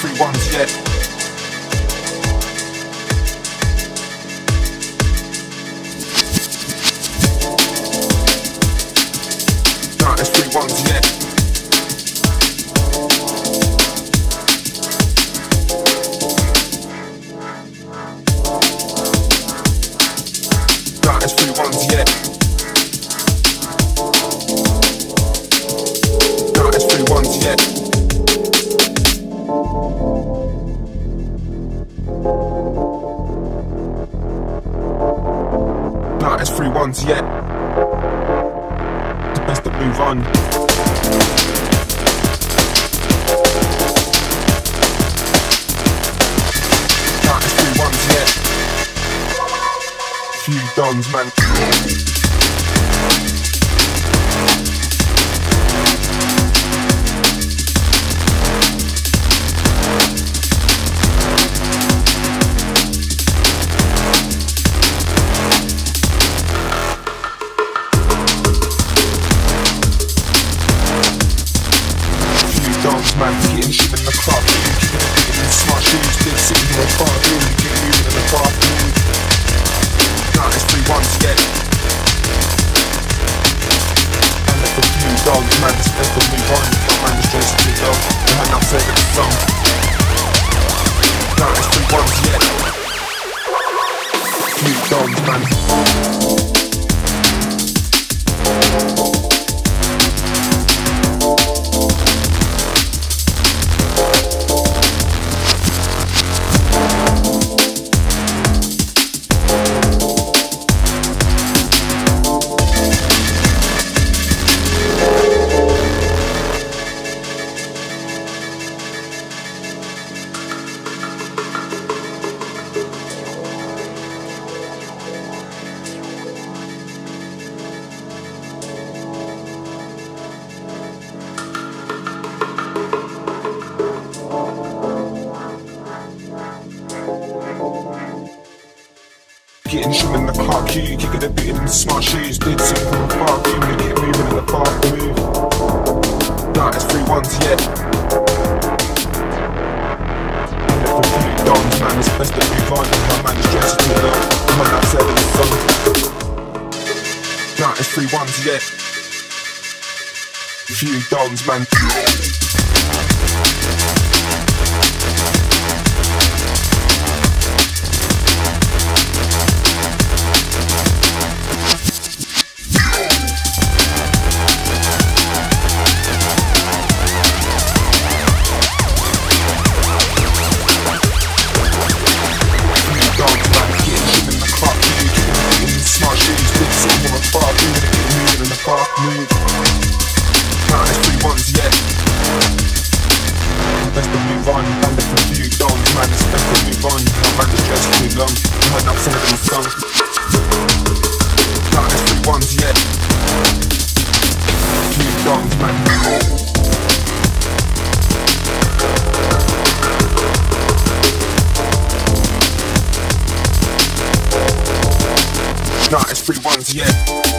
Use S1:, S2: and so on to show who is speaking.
S1: free ones yet. Nah, it's free ones yet. Nah, it's free ones yet. Nah, it's free ones yet. Nah, it's free ones yet. The best that move on. Nah, it's free ones yet. Few dons, man. Man, getting shit in the car, getting smart shoes, big sitting in the car, really getting moving in the car. Nah, it's free ones yet. And let the few dogs, man, it's best to move on. Man, it's just too low, and I'm saying the song. Nah, it's free ones yet. Few dogs, man. Getting shit in the car, kicking the beat in the smart shoes, did sitting in the car, really get moving in the car, move. Nah, it's free ones yet. And let the few dons, man, it's best to move on. My man is dressed too low, man, I've said in the song. Nah, it's free ones yet. Few dons, man. Move. Nah, it's free ones yet. Best to move on, and if a few dons, man, it's best to move on. My man is just too long, man, I've said it in the song. Nah, it's free ones yet. Few dons, man. Nah, it's free ones yet.